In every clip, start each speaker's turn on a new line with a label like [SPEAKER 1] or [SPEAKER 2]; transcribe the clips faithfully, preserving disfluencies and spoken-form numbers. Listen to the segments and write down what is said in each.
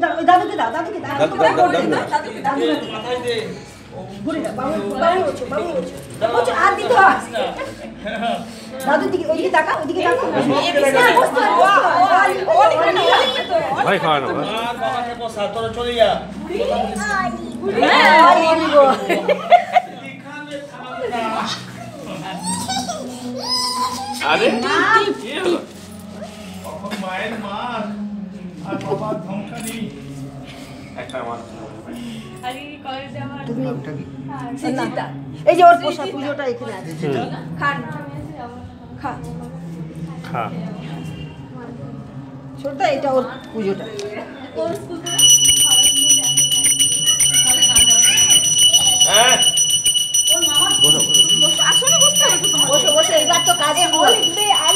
[SPEAKER 1] দাও ওই দাদুকে দাও দাদুকে দাও দাদুকে দাও মাথায় দে ঘুরে দাও বাবু বাবু ওছো বাবু ওছো ওছো হাত দিতে হয় দাদু দিকে ওইদিকে তাকা ওইদিকে তাকা
[SPEAKER 2] ভাই খাওয়া না
[SPEAKER 1] বাবাকে বসা তোরা চলে যা
[SPEAKER 2] আরে
[SPEAKER 3] মায়ের মার আর বাবার ধমকানি
[SPEAKER 2] একটা মার
[SPEAKER 1] সৃজিতা এই যে ওর পোশাক পুজোটা এখানে আছে খান খা
[SPEAKER 2] খা
[SPEAKER 1] ছোটটা এটা ওর পুজোটা
[SPEAKER 2] হ্যাঁ
[SPEAKER 1] বসো বসো এবার তো কাজে লিখবে আর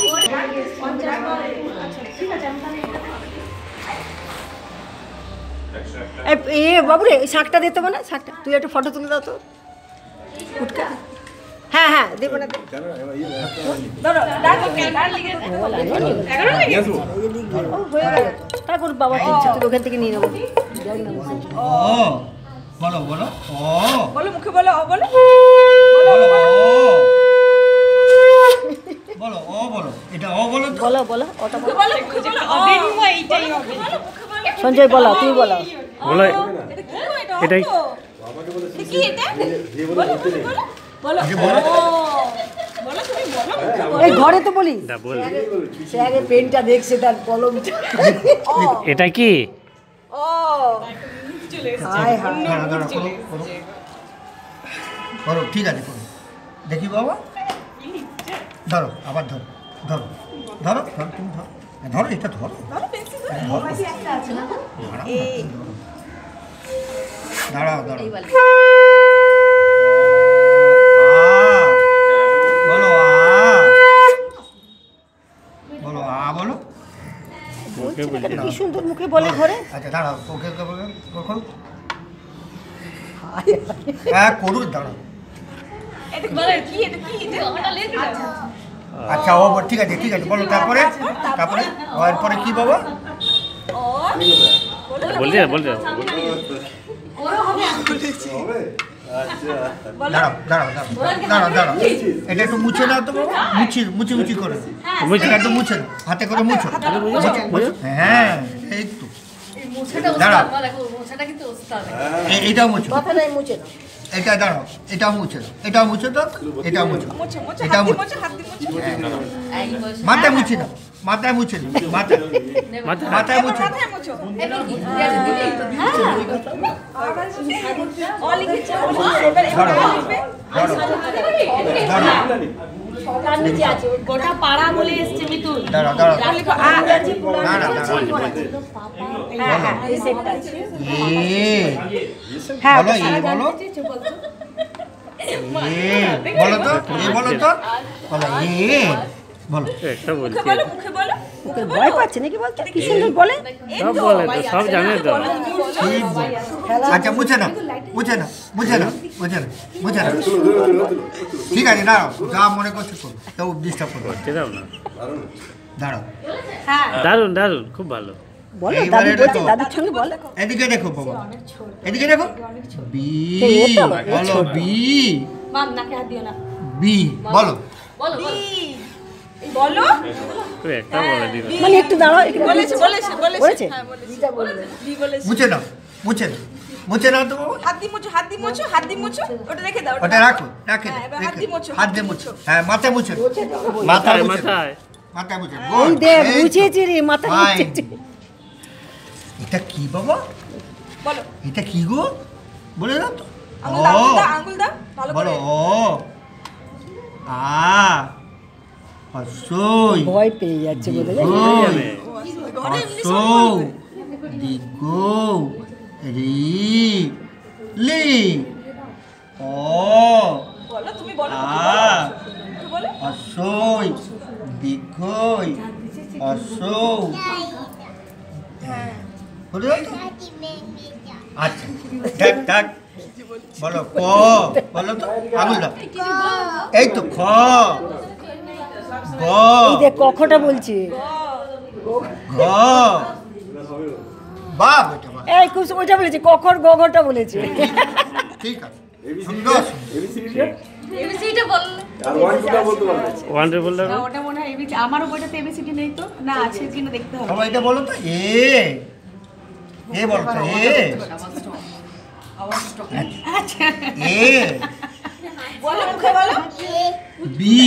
[SPEAKER 1] এ বাবু রে ওই শাকটা দিতে হবে না শাকটা তুই একটা ফটো তুলে দাও তো ফুটকা হ্যাঁ হ্যাঁ দেবো না তারপর বাবা কিনছে তুই ওখান থেকে নিয়ে নেবো
[SPEAKER 3] বলো বলো ও
[SPEAKER 1] বলো মুখে বলো ও বলো
[SPEAKER 3] বলো ও বলো এটা ও বলো
[SPEAKER 1] বলো বলো ওটা বলো
[SPEAKER 4] বলো মুখে বলো অবেনুয়া এইটাই হবে
[SPEAKER 1] সঞ্জয় বলো তুমি বলো
[SPEAKER 2] বলো এটাই
[SPEAKER 4] কি এটা বলো বলো বলো বলো তুমি বলো
[SPEAKER 1] এই ঘরে তো বলি
[SPEAKER 2] দা বল
[SPEAKER 1] সে আগে পেনটা দেখছে তার কলমটা
[SPEAKER 2] এটা কি
[SPEAKER 4] ও চলে এসেছে
[SPEAKER 1] হায় হায়
[SPEAKER 3] দাঁড়া দাঁড়া করো করো করো ঠিক আছে করো দেখি বাবা ধরো আবার ধরো ধরো ধরো ধরো তুমি ধরো ধরো এটা ধরো দাঁড়াও দাঁড়াও বলো আ বলো আ বলো
[SPEAKER 1] কি সুন্দর মুখে বলে ঘরে
[SPEAKER 3] আচ্ছা দাঁড়াও ওকে কখন হ্যাঁ করুন দাঁড়াও
[SPEAKER 4] এটা বলো কি এটা কি এটা আমাটা লেট আছে
[SPEAKER 3] আচ্ছা ও ঠিক আছে ঠিক আছে বলো তারপরে তারপরে এরপরে কি বাবা
[SPEAKER 2] বলতে বলতে
[SPEAKER 3] দাঁড়াও দাঁড়াও দাঁড়াও দাঁড়াও এটা একটু মুছে নাও তো বাবা মুছি মুছি মুছি করে এটা একটু মুছে নাও হাতে করে মুছো হ্যাঁ এই তো দাঁড়াও এইটাও মুছো
[SPEAKER 1] কথা নাই মুছে না
[SPEAKER 3] এটা দাঁড়াও এটাও মুছে দাও এটাও মুছে দাও এটাও মুছো এটাও মুছো মাথায় মুছে দাও মাথায় মুছে দাও মাথায় মাথায় মুছে
[SPEAKER 4] গোটা পাড়া বলে এসছে মিতুল
[SPEAKER 3] দাঁড়াও দাঁড়াও না না
[SPEAKER 1] হ্যাঁ
[SPEAKER 3] বলো এ বলো এ বলো তো এ বলো তো বলো এ বলো
[SPEAKER 2] একটা বলছি
[SPEAKER 4] মুখে বলো
[SPEAKER 1] ওকে ভয় পাচ্ছে নাকি বলতে কি সুন্দর বলে
[SPEAKER 2] সব বলে তো সব জানে তো
[SPEAKER 3] ঠিক বল। আচ্ছা মুছে না মুছে না মুছে না মুছে না মুছে না ঠিক আছে না যা মনে করছো করো কেউ ডিস্টার্ব করো
[SPEAKER 2] করতে দাও না
[SPEAKER 3] দাঁড়াও
[SPEAKER 4] হ্যাঁ
[SPEAKER 2] দারুন দারুন খুব ভালো
[SPEAKER 1] বলো
[SPEAKER 3] এইবারে
[SPEAKER 1] দাদু বলছে
[SPEAKER 3] দেখো।
[SPEAKER 1] দাদুর সঙ্গে বলো
[SPEAKER 3] এদিকে দেখো বাবা এদিকে দেখো বি
[SPEAKER 1] এই ও তো, এই
[SPEAKER 3] বলো
[SPEAKER 1] ছোট।
[SPEAKER 3] বি
[SPEAKER 4] মাম নাকে হাত দিও না
[SPEAKER 3] বি বলো
[SPEAKER 4] বলো বলো
[SPEAKER 2] তুই একটা বলে দিল
[SPEAKER 1] মানে একটু দাঁড়াও একটু
[SPEAKER 4] বলেছে বলেছে
[SPEAKER 1] বলেছে
[SPEAKER 4] বলেছে হ্যাঁ বলেছে
[SPEAKER 1] দিদা বলবে
[SPEAKER 4] দি বলেছে
[SPEAKER 3] মুছে নাও মুছে নাও মুছে নাও তো বাবা
[SPEAKER 4] হাত দি মুছো হাত দি মুছো হাত দি মুছো ওটা রেখে দাও
[SPEAKER 3] ওটা রাখো রাখে
[SPEAKER 4] হ্যাঁ, এবার হাত
[SPEAKER 3] রেখে
[SPEAKER 4] দিয়ে মুছো,
[SPEAKER 3] হাত দিয়ে মুছো হ্যাঁ মাথায় মুছে দাও।
[SPEAKER 2] মাথায়
[SPEAKER 3] মুছে দাও।
[SPEAKER 2] মাথায়
[SPEAKER 3] মাথায় মুছে দাও।
[SPEAKER 1] ওই
[SPEAKER 3] Good.
[SPEAKER 1] দে
[SPEAKER 3] এই তো।
[SPEAKER 1] মুছেছি রে মাথা
[SPEAKER 3] Fine.
[SPEAKER 1] মুছেছি
[SPEAKER 3] এটা কি বাবা
[SPEAKER 4] বলো
[SPEAKER 3] এটা কি গো বলে দাও তো
[SPEAKER 4] আঙ্গুল দাও আঙ্গুল দাও, আঙ্গুল দাও ভালো
[SPEAKER 3] বলো
[SPEAKER 4] করে
[SPEAKER 3] ও আ হসই
[SPEAKER 1] ভয় পেয়ে যাচ্ছে বলে
[SPEAKER 2] যাবে
[SPEAKER 3] হসৌ দিগো রি লি ও
[SPEAKER 4] বলো তুমি বলো
[SPEAKER 3] আ
[SPEAKER 4] তুমি বলো
[SPEAKER 3] হসই দিগই হসৌ বলে দাও তো? আচ্ছা থাক থাক বলো ক বলো তো আঙুল দাও এই তো খ গ
[SPEAKER 1] এই দেখ কখটা বলছে
[SPEAKER 3] ঘ ঘ বাহ বেটা বাহ
[SPEAKER 1] এই খুব ওইটা বলেছে কখর গগরটা বলেছে
[SPEAKER 3] ঠিক আছে সুন্দর
[SPEAKER 4] এবিসিটা বললে
[SPEAKER 5] আর ওয়ান টুটা বলতে পারবে
[SPEAKER 2] ওয়ান টু বললে
[SPEAKER 4] না ওটা মনে হয় এবিসি আমারও বইটাতে এবিসিডি নেই তো না আছে কিনা দেখতে হবে
[SPEAKER 3] বাবা এটা বলো তো এ এ বলো তো এ
[SPEAKER 4] আচ্ছা
[SPEAKER 3] এ
[SPEAKER 4] বলো মুখে বলো
[SPEAKER 3] বি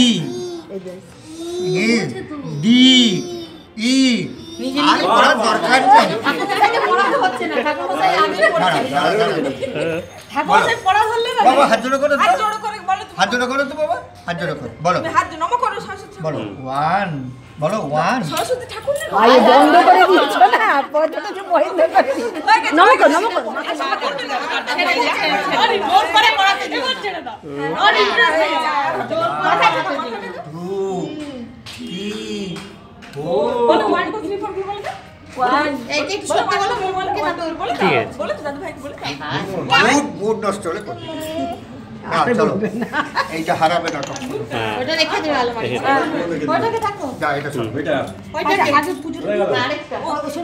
[SPEAKER 3] এ ডি ই আর পড়ার দরকার নেই
[SPEAKER 4] পড়াতে হচ্ছে না ঠাকুর মশাই আগে পড়াচ্ছে
[SPEAKER 3] দাঁড়া, দাঁড়া, দাঁড়া।
[SPEAKER 4] ঠাকুর মশাই পড়া ধরলে না
[SPEAKER 3] বাবা হাত জোড়ো করো তো
[SPEAKER 6] হাত জোড়ো করে বলো তুমি
[SPEAKER 3] হাত জোড়ো করো তো বাবা হাত জোড়ো করো বলো
[SPEAKER 6] তুমি হাত নম করো সরস্বতী
[SPEAKER 3] বলো ওয়ান বলো ওয়ান
[SPEAKER 6] সরস্বতী ঠাকুর না
[SPEAKER 1] আই বন্ধ করে দিয়েছো না পয়টাটা যে বন্ধ করে দিয়েছো নমক নমক
[SPEAKER 4] আরে জোর করে পড়াতে দিও ছেড়ে দাও আর ইন্টারেস্ট নেই মাথা
[SPEAKER 3] টু থ্রি ফোর
[SPEAKER 6] বলো ওয়ান টু থ্রি ফোর কি বলো
[SPEAKER 4] ওয়ান এই একটু সত্যি বলো
[SPEAKER 6] বলো কি দাদু বলো
[SPEAKER 2] ঠিক আছে
[SPEAKER 6] বলো তো দাদু ভাই বলো
[SPEAKER 3] মুড মুড নষ্ট হলে করবে না চলো এইটা হারাবে না তখন
[SPEAKER 2] হ্যাঁ
[SPEAKER 4] ওটা রেখে দিও আলো মাটি ওটাকে থাকো
[SPEAKER 3] যা এটা শোনো
[SPEAKER 5] এটা
[SPEAKER 4] ওইটা আগে পুজো আরেকটা